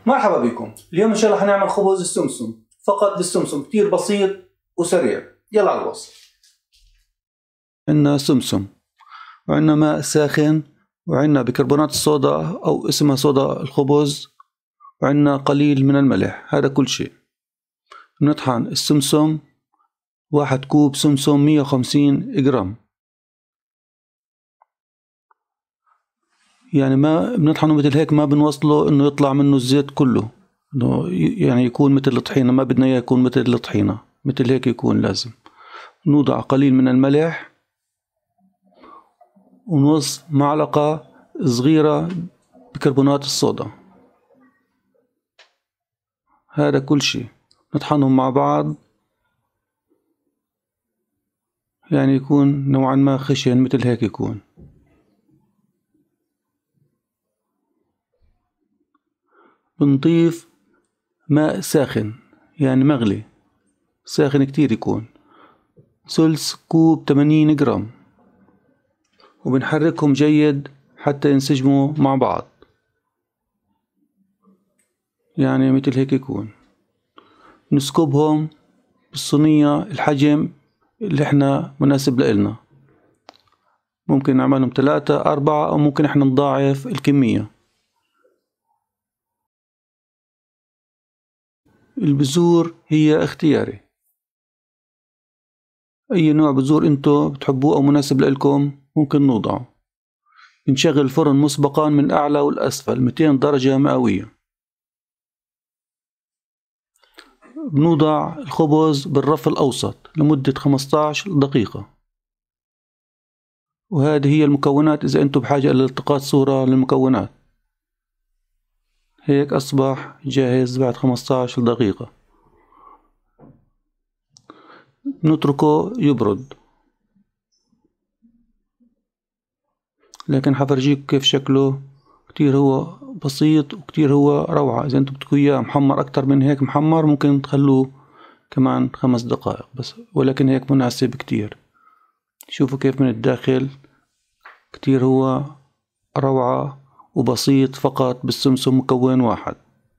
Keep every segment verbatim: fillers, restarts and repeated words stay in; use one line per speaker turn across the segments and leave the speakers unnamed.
مرحبا بكم. اليوم ان شاء الله حنعمل خبز السمسم فقط بالسمسم، كتير بسيط وسريع. يلا على الوصف. عندنا سمسم وعندنا ماء ساخن وعندنا بيكربونات الصودا او اسمها صودا الخبز وعندنا قليل من الملح. هذا كل شيء. بنطحن السمسم، واحد كوب سمسم مية وخمسين جرام، يعني ما بنطحنه مثل هيك، ما بنوصله انه يطلع منه الزيت كله، انه يعني يكون مثل الطحينة. ما بدنا اياه يكون مثل الطحينة، مثل هيك يكون. لازم نوضع قليل من الملح ونص معلقة صغيرة بكربونات الصودا. هذا كل شيء نطحنهم مع بعض، يعني يكون نوعا ما خشن مثل هيك يكون. بنضيف ماء ساخن، يعني مغلي ساخن كتير يكون، ثلث كوب ثمانين جرام، وبنحركهم جيد حتى ينسجموا مع بعض، يعني مثل هيك يكون. نسكبهم بالصينية الحجم اللي احنا مناسب لإلنا، ممكن نعملهم ثلاثة أربعة أو ممكن احنا نضاعف الكمية. البذور هي اختياري، أي نوع بذور انتو بتحبوه أو مناسب لإلكم ممكن نوضعه. بنشغل الفرن مسبقا من الأعلى والأسفل مئتين درجة مئوية. بنوضع الخبز بالرف الأوسط لمدة خمسة عشر دقيقة. وهذه هي المكونات إذا أنتم بحاجة إلى التقاط صورة للمكونات. هيك أصبح جاهز بعد خمسة عشر دقيقة. نتركه يبرد، لكن حفرجيك كيف شكله. كتير هو بسيط وكتير هو روعة. إذا أنتم بدكم إياه محمر أكتر من هيك محمر ممكن تخلوه كمان خمس دقائق بس، ولكن هيك مناسب كتير. شوفوا كيف من الداخل، كتير هو روعة وبسيط فقط بالسمسم مكون واحد.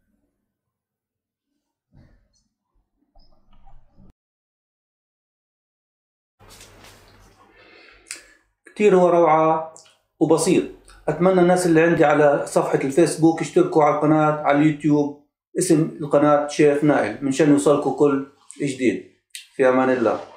كتير هو روعة وبسيط. أتمنى الناس اللي عندي على صفحة الفيسبوك يشتركوا على القناة على اليوتيوب، اسم القناة شيف نائل، منشان يوصلكوا كل جديد. في أمان الله.